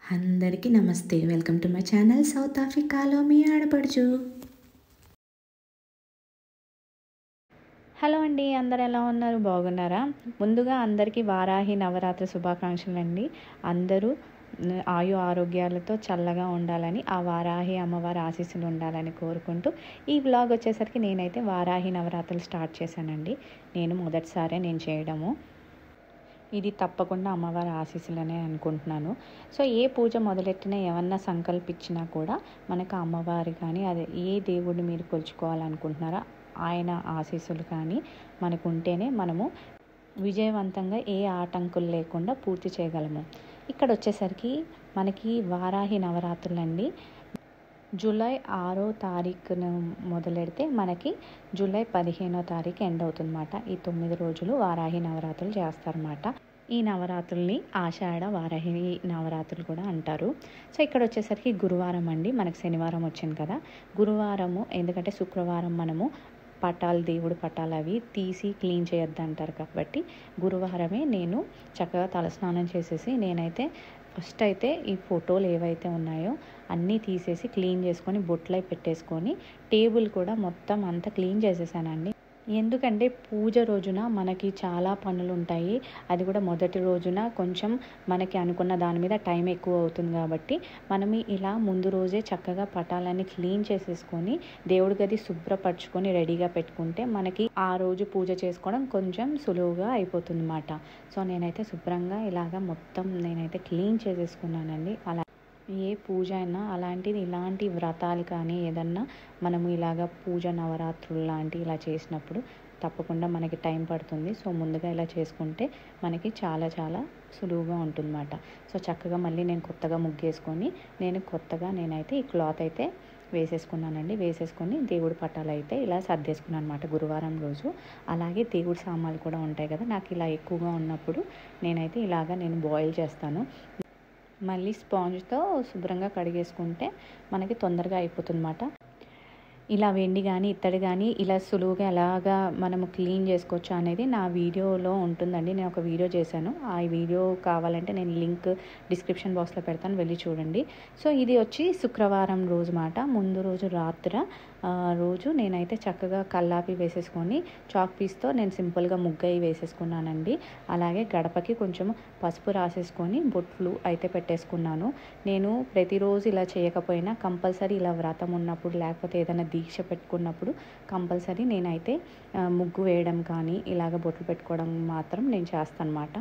అందరికీ నమస్తే. Welcome to my channel south ఆఫ్రికాలో మీ ఆడపడుచు. హలో అండి, అందరు ఎలా ఉన్నారు? బాగున్నారా? ముందుగా అందరికీ వారాహి నవరాత్రి శుభాకాంక్షలు అండి. అందరూ ఆయు ఆరోగ్యాలతో చల్లగా ఉండాలని, ఆ వారాహి అమ్మవారి ఆశీస్సులు ఉండాలని కోరుకుంటూ ఈ వ్లాగ్ వచ్చేసరికి నేనైతే వారాహి నవరాత్రులు స్టార్ట్ చేశానండి. మొదటిసారే చేయడము. ఇది తప్పకుండా అమ్మవారి ఆశీస్సులనే అనుకుంటున్నాను. సో ఏ పూజ మొదలెట్టినా ఏమన్నా సంకల్పించినా కూడా మనకు అమ్మవారి కానీ అదే ఏ దేవుడిని మీరు కొలుచుకోవాలనుకుంటున్నారో ఆయన ఆశీస్సులు కానీ మనకు ఉంటేనే మనము విజయవంతంగా ఏ ఆటంకులు లేకుండా పూర్తి చేయగలము. ఇక్కడ వచ్చేసరికి మనకి వారాహి నవరాత్రులండి జూలై 6వ తారీఖున మొదలెడితే మనకి జూలై 15వ తారీఖు ఎండ్ అవుతుందన్నమాట. ఈ 9 రోజులు వారాహి నవరాత్రులు చేస్తారన్నమాట. ఈ నవరాత్రుల్ని ఆషాఢ వారాహి నవరాత్రులు కూడా అంటారు. సో ఇక్కడ వచ్చేసరికి గురువారం అండి, మనకు శనివారం వచ్చింది కదా. గురువారము ఎందుకంటే శుక్రవారం మనము దేవుడి పటాలు అవి తీసి క్లీన్ చేయొద్దు అంటారు కాబట్టి గురువారమే నేను చక్కగా తలస్నానం చేసేసి నేనైతే ఫస్ట్ అయితే ఈ ఫోటోలు ఏవైతే ఉన్నాయో అన్నీ తీసేసి క్లీన్ చేసుకొని బొట్లై పెట్టేసుకొని టేబుల్ కూడా మొత్తం అంతా క్లీన్ చేసేసానండి. ఎందుకంటే పూజ రోజున మనకి చాలా పనులు ఉంటాయి. అది కూడా మొదటి రోజున కొంచెం మనకి అనుకున్న దాని మీద టైం ఎక్కువ అవుతుంది కాబట్టి మనం ఇలా ముందు రోజే చక్కగా పటాలన్నీ క్లీన్ చేసేసుకొని దేవుడి గది శుభ్రపరచుకొని రెడీగా పెట్టుకుంటే మనకి ఆ రోజు పూజ చేసుకోవడం కొంచెం సులువుగా అయిపోతుంది అన్నమాట. సో నేనైతే శుభ్రంగా ఇలాగా మొత్తం నేనైతే క్లీన్ చేసేసుకున్నానండి. అలా ఏ పూజ అయినా అలాంటిది ఇలాంటి వ్రతాలు కానీ ఏదన్నా మనము ఇలాగ పూజ నవరాత్రులు లాంటి ఇలా చేసినప్పుడు తప్పకుండా మనకి టైం పడుతుంది. సో ముందుగా ఇలా చేసుకుంటే మనకి చాలా చాలా సులువుగా ఉంటుందన్నమాట. సో చక్కగా మళ్ళీ నేను కొత్తగా ముగ్గేసుకొని నేనైతే ఈ క్లాత్ అయితే వేసేసుకున్నానండి. వేసేసుకొని దేవుడి పటాలు అయితే ఇలా సర్దేసుకున్నాను అనమాట గురువారం రోజు. అలాగే దేవుడి సామాన్లు కూడా ఉంటాయి కదా, నాకు ఇలా ఎక్కువగా ఉన్నప్పుడు నేనైతే నేను బాయిల్ చేస్తాను. మళ్ళీ స్పాంజ్తో శుభ్రంగా కడిగేసుకుంటే మనకి తొందరగా అయిపోతుంది అన్నమాట. ఇలా వెండి కానీ ఇత్తడి కానీ ఇలా సులువుగా ఎలాగా మనము క్లీన్ చేసుకోవచ్చు అనేది నా వీడియోలో ఉంటుందండి. నేను ఒక వీడియో చేశాను. ఆ వీడియో కావాలంటే నేను లింక్ డిస్క్రిప్షన్ బాక్స్లో పెడతాను, వెళ్ళి చూడండి. సో ఇది వచ్చి శుక్రవారం రోజు మాట. ముందు రోజు రోజు నేనైతే చక్కగా కల్లాపి వేసేసుకొని చాక్ పీస్తో నేను సింపుల్గా ముగ్గయి వేసేసుకున్నానండి. అలాగే గడపకి కొంచెం పసుపు రాసేసుకొని బొట్లు అయితే పెట్టేసుకున్నాను. నేను ప్రతిరోజు ఇలా చేయకపోయినా కంపల్సరీ ఇలా వ్రతం ఉన్నప్పుడు లేకపోతే ఏదైనా దీక్ష పెట్టుకున్నప్పుడు కంపల్సరీ నేనైతే ముగ్గు వేయడం కానీ ఇలాగ బొట్లు పెట్టుకోవడం మాత్రం నేను చేస్తాను అన్నమాట.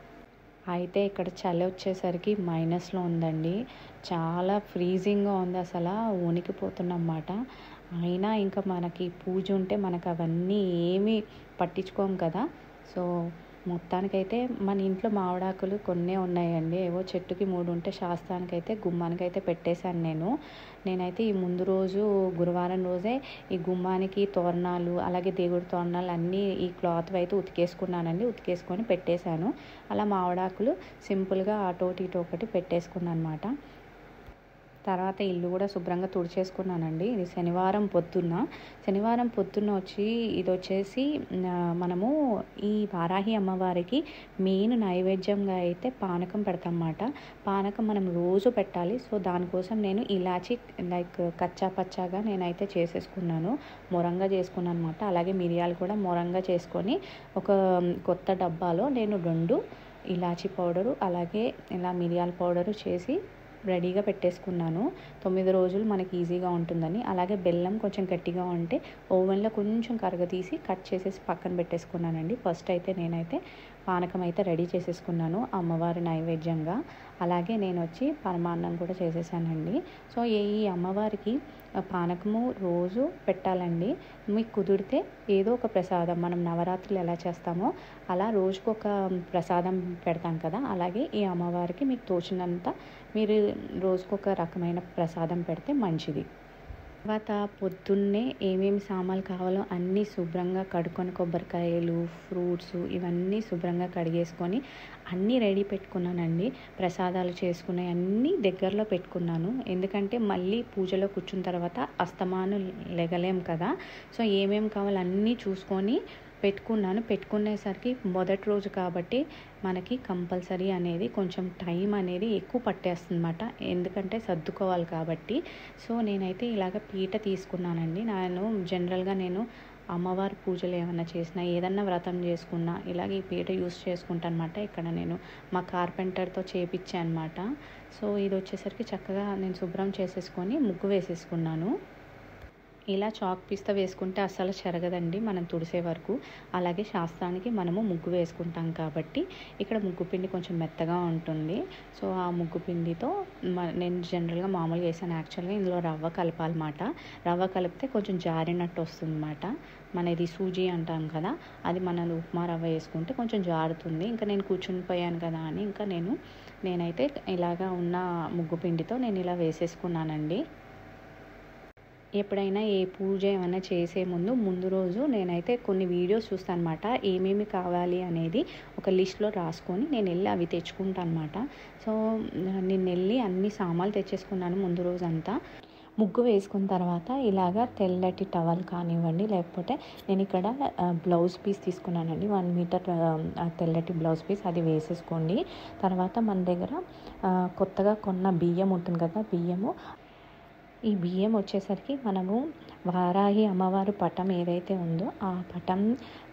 అయితే ఇక్కడ చలి వచ్చేసరికి మైనస్లో ఉందండి. చాలా ఫ్రీజింగ్గా ఉంది, అసలు వణికిపోతున్నమాట. అయినా ఇంకా మనకి పూజ ఉంటే మనకు అవన్నీ ఏమీ పట్టించుకోము కదా. సో మొత్తానికైతే మన ఇంట్లో మామిడాకులు కొన్నే ఉన్నాయండి. ఏవో చెట్టుకి 3 ఉంటే శాస్త్రానికైతే గుమ్మానికైతే పెట్టేశాను. నేనైతే ఈ ముందు రోజు గురువారం రోజే ఈ గుమ్మానికి తోరణాలు అలాగే దేవుడి తోరణాలు అన్నీ ఈ క్లాత్ అయితే ఉతికేసుకున్నానండి. ఉతికేసుకొని పెట్టేశాను. అలా మామిడాకులు సింపుల్గా అటోటి ఇటు ఒకటి పెట్టేసుకున్నాను అనమాట. తర్వాత ఇల్లు కూడా శుభ్రంగా తుడిచేసుకున్నానండి. ఇది శనివారం పొద్దున్న వచ్చి ఇది వచ్చేసి మనము ఈ వారాహి అమ్మవారికి మెయిన్ నైవేద్యంగా అయితే పానకం పెడతామన్నమాట. పానకం మనం రోజు పెట్టాలి. సో దానికోసం నేను ఇలాచి కచ్చా పచ్చాగా నేనైతే చేసేసుకున్నాను, మొరంగా చేసుకున్నాను అనమాట. అలాగే మిరియాలు కూడా మొరంగా చేసుకొని ఒక కొత్త డబ్బాలో నేను 2 ఇలాచి పౌడరు అలాగే ఇలా మిరియాల పౌడరు చేసి రెడీగా పెట్టేసుకున్నాను. 9 రోజులు మనకి ఈజీగా ఉంటుందని. అలాగే బెల్లం కొంచెం గట్టిగా ఉంటే ఓవెన్లో కొంచెం కరగతీసి కట్ చేసేసి పక్కన పెట్టేసుకున్నానండి. ఫస్ట్ అయితే నేనైతే పానకం అయితే రెడీ చేసేసుకున్నాను అమ్మవారి నైవేద్యంగా. అలాగే నేను వచ్చి పరమాన్నం కూడా చేసేసానండి. సో ఈ అమ్మవారికి పానకము రోజు పెట్టాలండి. మీకు కుదిరితే ఏదో ఒక ప్రసాదం మనం నవరాత్రులు ఎలా చేస్తామో అలా రోజుకొక ప్రసాదం పెడతాం కదా, అలాగే ఈ అమ్మవారికి మీకు తోచినంత మీరు రోజుకొక రకమైన ప్రసాదం పెడితే మంచిది. తర్వాత పొద్దున్నే ఏమేమి సామాన్లు కావాలో అన్నీ శుభ్రంగా కడుక్కొని కొబ్బరికాయలు ఫ్రూట్స్ ఇవన్నీ శుభ్రంగా కడిగేసుకొని అన్నీ రెడీ పెట్టుకున్నానండి. ప్రసాదాలు చేసుకునే అన్నీ దగ్గరలో పెట్టుకున్నాను. ఎందుకంటే మళ్ళీ పూజలో కూర్చున్న తర్వాత అస్తమాను లెగలేం కదా. సో ఏమేమి కావాలో అన్నీ చూసుకొని పెట్టుకునేసరికి మొదటి రోజు కాబట్టి మనకి కంపల్సరీ అనేది కొంచెం టైం అనేది ఎక్కువ పట్టేస్తుంది అన్నమాట, ఎందుకంటే సర్దుకోవాలి కాబట్టి. సో నేనైతే ఇలాగ పీట తీసుకున్నానండి. జనరల్గా నేను అమ్మవారి పూజలు ఏమన్నా చేసినా, ఏదన్నా వ్రతం చేసుకున్నా ఇలాగ ఈ పీట యూస్ చేసుకుంటాను అనమాట. ఇక్కడ నేను మా కార్పెంటర్తో చేపించాను అనమాట. సో ఇది వచ్చేసరికి చక్కగా నేను శుభ్రం చేసేసుకొని ముగ్గు వేసేసుకున్నాను. ఇలా చాక్ పీస్తో వేసుకుంటే అస్సలు చెరగదండి మనం తుడిసే వరకు. అలాగే శాస్త్రానికి మనము ముగ్గు వేసుకుంటాం కాబట్టి ఇక్కడ ముగ్గు పిండి కొంచెం మెత్తగా ఉంటుంది. సో ఆ ముగ్గు పిండితో నేను జనరల్గా మామూలుగా వేసాను. యాక్చువల్గా ఇందులో రవ్వ కలపాలన్నమాట. రవ్వ కలిపితే కొంచెం జారినట్టు వస్తుంది అన్నమాట. ఇది సూజీ అంటాం కదా, అది మన ఉప్మా రవ్వ వేసుకుంటే కొంచెం జారుతుంది. ఇంకా నేను కూర్చుని పోయాను కదా అని ఇంకా నేనైతే ఇలాగా ఉన్న ముగ్గు పిండితో నేను ఇలా వేసేసుకున్నానండి. ఎప్పుడైనా ఏ పూజ ఏమైనా చేసే ముందు రోజు నేనైతే కొన్ని వీడియోస్ చూస్తాను అనమాట. ఏమేమి కావాలి అనేది ఒక లిస్ట్లో రాసుకొని నేను వెళ్ళి అవి తెచ్చుకుంటాను అనమాట. సో నేను వెళ్ళి అన్ని సామాన్లు తెచ్చేసుకున్నాను ముందు రోజు అంతా. ముగ్గు వేసుకున్న తర్వాత ఇలాగా తెల్లటి టవల్ కానివ్వండి, లేకపోతే నేను ఇక్కడ బ్లౌజ్ పీస్ తీసుకున్నానండి. 1 మీటర్ తెల్లటి బ్లౌజ్ పీస్, అది వేసేసుకోండి. తర్వాత మన దగ్గర కొత్తగా కొన్న బియ్యం ఉంటుంది కదా, ఈ బియ్యం వచ్చేసరికి మనము వారాహి అమ్మవారు పటం ఏదైతే ఉందో ఆ పటం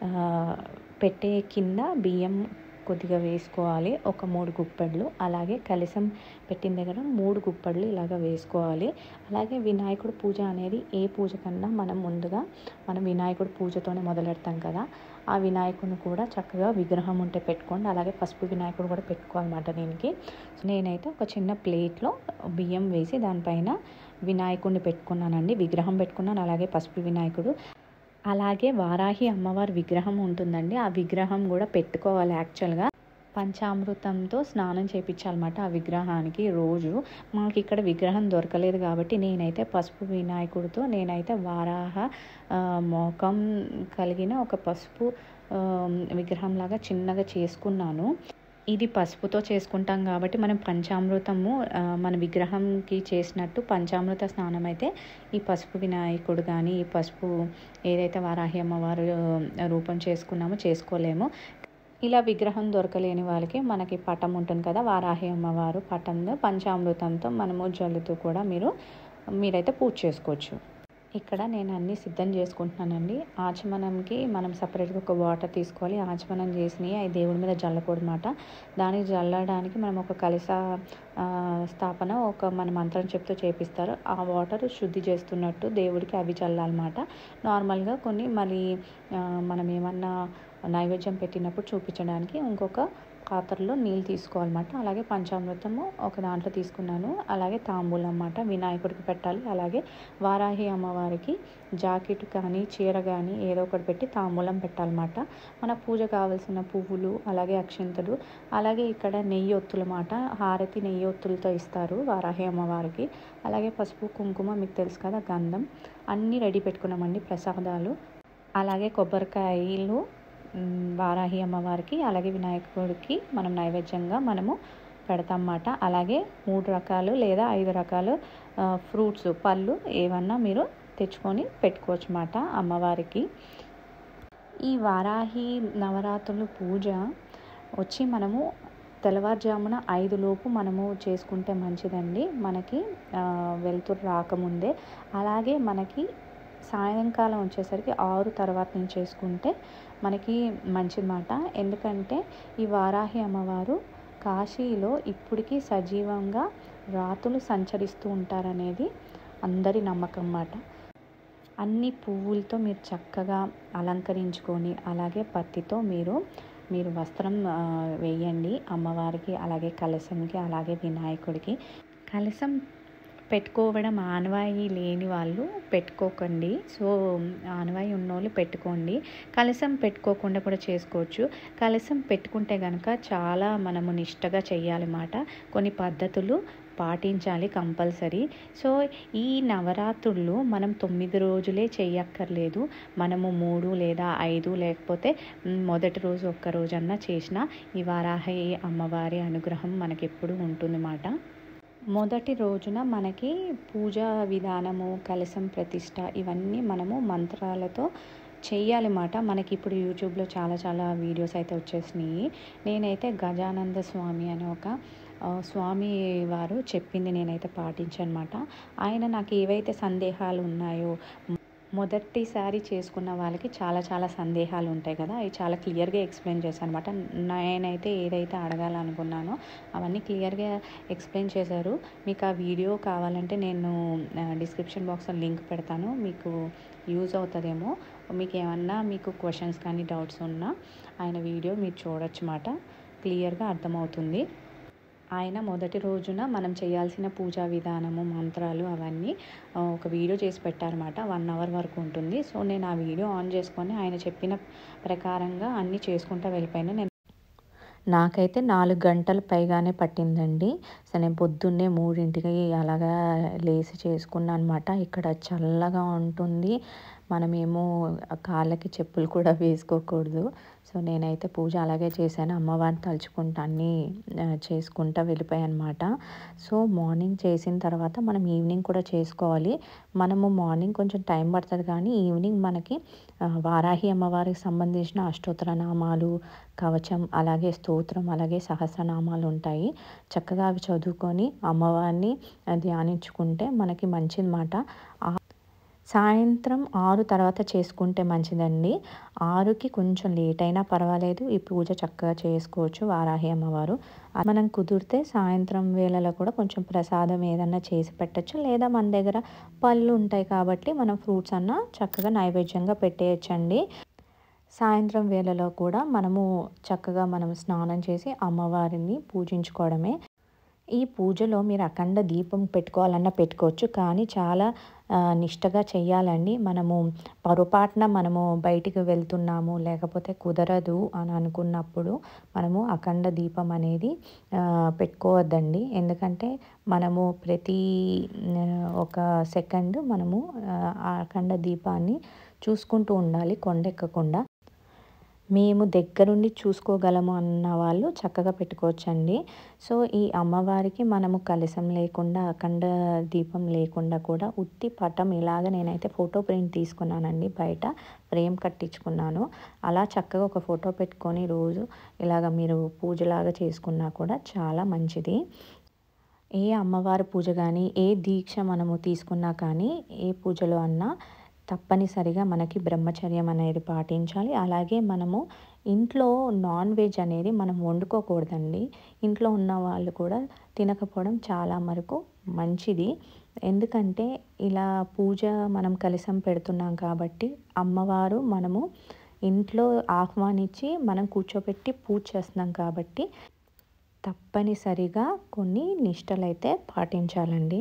పెట్టే కింద బియ్యం కొద్దిగా వేసుకోవాలి, ఒక 3 గుప్పెళ్ళు. అలాగే కలశం పెట్టిన దగ్గర 3 గుప్పెళ్ళు ఇలాగ వేసుకోవాలి. అలాగే వినాయకుడు పూజ అనేది ఏ పూజ కన్నా ముందుగా మనం వినాయకుడు పూజతోనే మొదలెడతాం కదా, ఆ వినాయకుడిని కూడా చక్కగా విగ్రహం ఉంటే పెట్టుకోండి. అలాగే పసుపు వినాయకుడు కూడా పెట్టుకోవాలన్నమాట. దీనికి నేనైతే ఒక చిన్న ప్లేట్లో బియ్యం వేసి దానిపైన వినాయకుడిని పెట్టుకున్నానండి, విగ్రహం పెట్టుకున్నాను. అలాగే పసుపు వినాయకుడు, అలాగే వారాహి అమ్మవారి విగ్రహం ఉంటుందండి, ఆ విగ్రహం కూడా పెట్టుకోవాలి. యాక్చువల్గా పంచామృతంతో స్నానం చేయించాలన్నమాట ఆ విగ్రహానికి రోజు. మాకు ఇక్కడ విగ్రహం దొరకలేదు కాబట్టి నేనైతే పసుపు వినాయకుడితో నేనైతే వారాహ మోకం కలిగిన ఒక పసుపు విగ్రహంలాగా చిన్నగా చేసుకున్నాను. ఇది పసుపుతో చేసుకుంటాం కాబట్టి మనం పంచామృతము మన విగ్రహంకి చేసినట్టు పంచామృత స్నానం అయితే ఈ పసుపు వినాయకుడు కానీ ఈ పసుపు ఏదైతే వారాహి అమ్మవారు రూపం చేసుకున్నామో చేసుకోలేము. ఇలా విగ్రహం దొరకలేని వాళ్ళకి మనకి పటం ఉంటుంది కదా, వారాహి అమ్మవారు పటంలో పంచామృతంతో మనము జల్లుతూ కూడా మీరైతే పూజ చేసుకోవచ్చు. ఇక్కడ నేను అన్నీ సిద్ధం చేసుకుంటున్నానండి. ఆచమనంకి మనం సపరేట్గా ఒక వాటర్ తీసుకోవాలి. ఆచమనం చేసినవి అవి దేవుడి మీద జల్లకూడదన్నమాట. దానికి జల్లడానికి మనం ఒక కలశ స్థాపన మన మంత్రం చెప్తూ చేపిస్తారు. ఆ వాటర్ శుద్ధి చేస్తున్నట్టు దేవుడికి అవి చల్లాలన్నమాట. నార్మల్గా కొన్ని మళ్ళీ మనం ఏమన్నా నైవేద్యం పెట్టినప్పుడు చూపించడానికి ఇంకొక పాత్రలో నీళ్ళు తీసుకోవాలన్నమాట. అలాగే పంచామృతము ఒక దాంట్లో తీసుకున్నాను. అలాగే తాంబూలం అన్నమాట వినాయకుడికి పెట్టాలి. అలాగే వారాహి అమ్మవారికి జాకెట్ కానీ చీర కానీ ఏదో ఒకటి పెట్టి తాంబూలం పెట్టాలన్నమాట. మన పూజ కావాల్సిన పువ్వులు, అలాగే అక్షింతలు, అలాగే ఇక్కడ నెయ్యి ఒత్తులు అన్నమాట. హారతి నెయ్యి ఒత్తులతో ఇస్తారు వారాహి అమ్మవారికి. అలాగే పసుపు కుంకుమ మీకు తెలుసు కదా, గంధం అన్నీ రెడీ పెట్టుకున్నామండి, ప్రసాదాలు. అలాగే కొబ్బరికాయలు వారాహి అమ్మవారికి అలాగే వినాయకుడికి మనం నైవేద్యంగా పెడతామన్నమాట. అలాగే 3 రకాలు లేదా 5 రకాలు ఫ్రూట్స్, పళ్ళు ఏమన్నా మీరు తెచ్చుకొని పెట్టుకోవచ్చు అన్నమాట అమ్మవారికి. ఈ వారాహి నవరాత్రులు పూజ వచ్చి మనము తెల్లవారుజామున 5 లోపు చేసుకుంటే మంచిదండి, మనకి వెలుతురు రాకముందే. అలాగే మనకి సాయంకాలం వచ్చేసరికి 6 తర్వాత నుంచి చేసుకుంటే మనకి మంచిదన్నమాట. ఎందుకంటే ఈ వారాహి అమ్మవారు కాశీలో ఇప్పటికీ సజీవంగా రాత్రులు సంచరిస్తూ ఉంటారనేది అందరి నమ్మకం అన్నమాట. అన్ని పువ్వులతో మీరు చక్కగా అలంకరించుకొని అలాగే పత్తితో మీరు వస్త్రం వేయండి అమ్మవారికి, అలాగే కలశంకి, అలాగే వినాయకుడికి. కలశం పెట్టుకోవడం ఆనవాయి లేని వాళ్ళు పెట్టుకోకండి. సో ఆనవాయి ఉన్నోళ్ళు పెట్టుకోండి. కలశం పెట్టుకోకుండా కూడా చేసుకోవచ్చు. కలశం పెట్టుకుంటే కనుక చాలా మనము నిష్టగా చేయాలన్నమాట. కొన్ని పద్ధతులు పాటించాలి కంపల్సరీ. సో ఈ నవరాత్రులు మనం 9 రోజులే చేయక్కర్లేదు. మనము 3 లేదా 5 లేకపోతే మొదటి రోజు ఒక్క రోజన్నా చేసినా ఈ వారాహి అమ్మవారి అనుగ్రహం మనకెప్పుడు ఉంటుందన్నమాట. మొదటి రోజున మనకి పూజా విధానము, కలశం ప్రతిష్ట ఇవన్నీ మనము మంత్రాలతో చెయ్యాలి మాట. మనకి ఇప్పుడు యూట్యూబ్లో చాలా వీడియోస్ అయితే వచ్చేసినాయి. నేనైతే గజానంద స్వామి అనే ఒక స్వామి వారు చెప్పింది నేనైతే పాటించానమాట. ఆయన నాకు ఏవైతే సందేహాలు ఉన్నాయో, మొదటిసారి చేసుకున్న వాళ్ళకి చాలా సందేహాలు ఉంటాయి కదా, అవి చాలా క్లియర్గా ఎక్స్ప్లెయిన్ చేశాను అనమాట. నేనైతే ఏదైతే అడగాలనుకున్నానో అవన్నీ క్లియర్గా ఎక్స్ప్లెయిన్ చేశారు. మీకు ఆ వీడియో కావాలంటే నేను డిస్క్రిప్షన్ బాక్స్లో లింక్ పెడతాను, మీకు యూజ్ అవుతుందేమో. మీకు క్వశ్చన్స్ కానీ డౌట్స్ ఉన్నా ఆయన వీడియో మీరు చూడొచ్చు మాట. క్లియర్గా అర్థమవుతుంది. ఆయన మొదటి రోజున మనం చేయాల్సిన పూజా విధానము, మంత్రాలు అవన్నీ ఒక వీడియో చేసి పెట్టారన్నమాట. 1 అవర్ వరకు ఉంటుంది. సో నేను ఆ వీడియో ఆన్ చేసుకొని ఆయన చెప్పిన ప్రకారంగా అన్నీ చేసుకుంటూ వెళ్ళిపోయాను. నాకైతే 4 గంటలు పైగానే పట్టిందండి. సో నేను పొద్దున్నే 3ంటికి అలాగా లేసి చేసుకున్నాను అనమాట. ఇక్కడ చల్లగా ఉంటుంది, మనమేమో కాళ్ళకి చెప్పులు కూడా వేసుకోకూడదు. సో నేనైతే పూజ అలాగే చేశాను. అమ్మవారిని తలుచుకుంటూ అన్నీ చేసుకుంటూ వెళ్ళిపోయాను అనమాట. సో మార్నింగ్ చేసిన తర్వాత మనం ఈవినింగ్ కూడా చేసుకోవాలి. మనము మార్నింగ్ కొంచెం టైం పడుతుంది, కానీ ఈవినింగ్ మనకి వారాహి అమ్మవారికి సంబంధించిన అష్టోత్తర నామాలు, కవచం, అలాగే స్తోత్రం, అలాగే సహస్రనామాలు ఉంటాయి. చక్కగా అవి చదువుకొని అమ్మవారిని ధ్యానించుకుంటే మనకి మంచిదన్నమాట. సాయంత్రం 6 తర్వాత చేసుకుంటే మంచిదండి. 6కి కొంచెం లేట్ అయినా పర్వాలేదు, ఈ పూజ చక్కగా చేసుకోవచ్చు వారాహి అమ్మవారు. మనం కుదిరితే సాయంత్రం వేళలో కూడా కొంచెం ప్రసాదం ఏదన్నా చేసి పెట్టచ్చు, లేదా మన దగ్గర పళ్ళు ఉంటాయి కాబట్టి మనం ఫ్రూట్స్ అన్నా చక్కగా నైవేద్యంగా పెట్టేయచ్చండి. సాయంత్రం వేళలో కూడా మనము చక్కగా స్నానం చేసి అమ్మవారిని పూజించుకోవడమే. ఈ పూజలో మీరు అఖండ దీపం పెట్టుకోవాలన్నా పెట్టుకోవచ్చు, కానీ చాలా నిష్టగా చేయాలండి. మనము బయటికి వెళ్తున్నాము, లేకపోతే కుదరదు అని అనుకున్నప్పుడు మనము అఖండ దీపం అనేది పెట్టుకోవద్దండి. ఎందుకంటే మనము ప్రతి ఒక సెకండ్ మనము ఆ అఖండ దీపాన్ని చూసుకుంటూ ఉండాలి కొండెక్కకుండా. మేము దగ్గరుండి చూసుకోగలము అన్న వాళ్ళు చక్కగా పెట్టుకోవచ్చండి. సో ఈ అమ్మవారికి మనము కలశం లేకుండా, అఖండ దీపం లేకుండా కూడా ఉత్తి పటం ఇలాగ నేనైతే ఫోటో ప్రింట్ తీసుకున్నానండి, బయట ఫ్రేమ్ కట్టించుకున్నాను. అలా చక్కగా ఒక ఫోటో పెట్టుకొని రోజు ఇలాగ మీరు పూజలాగా చేసుకున్నా కూడా చాలా మంచిది. ఏ అమ్మవారి పూజ కానీ, ఏ దీక్ష మనము తీసుకున్నా కానీ, ఏ పూజలో అన్నా తప్పనిసరిగా మనకి బ్రహ్మచర్యం అనేది పాటించాలి. అలాగే మనము ఇంట్లో నాన్ వెజ్ అనేది మనం వండుకోకూడదండి. ఇంట్లో ఉన్న వాళ్ళు కూడా తినకపోవడం చాలా వరకు మంచిది. ఎందుకంటే ఇలా పూజ మనం కలశం పెడుతున్నాం కాబట్టి అమ్మవారు మనము ఇంట్లో ఆహ్వానించి మనం కూర్చోబెట్టి పూజ చేస్తున్నాం కాబట్టి తప్పనిసరిగా కొన్ని నిష్టలైతే పాటించాలండి.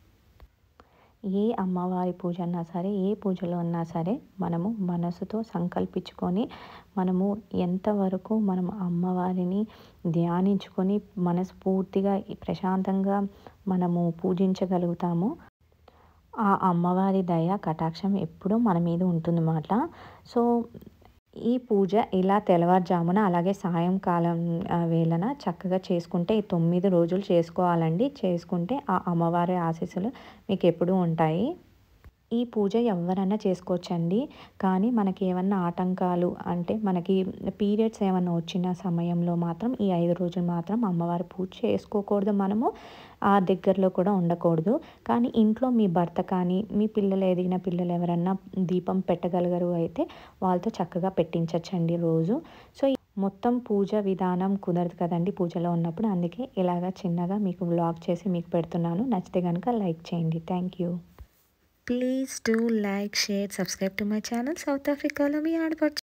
ఏ అమ్మవారి పూజ అన్నా సరే, ఏ పూజలో ఉన్నా సరే మనము మనసుతో సంకల్పించుకొని మనము ఎంతవరకు మనం అమ్మవారిని ధ్యానించుకొని మనస్ఫూర్తిగా ప్రశాంతంగా మనము పూజించగలుగుతామో ఆ అమ్మవారి దయ కటాక్షం ఎప్పుడూ మన మీద ఉంటుందన్నమాట. సో ఈ పూజ ఇలా తెల్లవారుజామున అలాగే సాయంకాలం వేళన చక్కగా చేసుకుంటే ఈ 9 రోజులు చేసుకోవాలండి. చేసుకుంటే ఆ అమ్మవారి ఆశీస్సులు మీకు ఎప్పుడూ ఉంటాయి. ఈ పూజ ఎవరైనా చేసుకోవచ్చండి, కానీ మనకి ఏమన్నా ఆటంకాలు అంటే మనకి పీరియడ్స్ ఏమన్నా వచ్చిన సమయంలో మాత్రం ఈ 5 రోజులు మాత్రం అమ్మవారి పూజ చేసుకోకూడదు. మనము ఆ దగ్గరలో కూడా ఉండకూడదు. కానీ ఇంట్లో మీ భర్త కానీ, మీ ఎదిగిన పిల్లలు ఎవరన్నా దీపం పెట్టగలగరు అయితే వాళ్ళతో చక్కగా పెట్టించచ్చండి రోజు. సో మొత్తం పూజ విధానం కుదరదు కదండి పూజలో ఉన్నప్పుడు, అందుకే ఇలాగా చిన్నగా మీకు వ్లాగ్ చేసి మీకు పెడుతున్నాను. నచ్చితే కనుక లైక్ చేయండి. Thank you. Please do like, share, subscribe to my channel South Africa Lo Mi Aadapadu.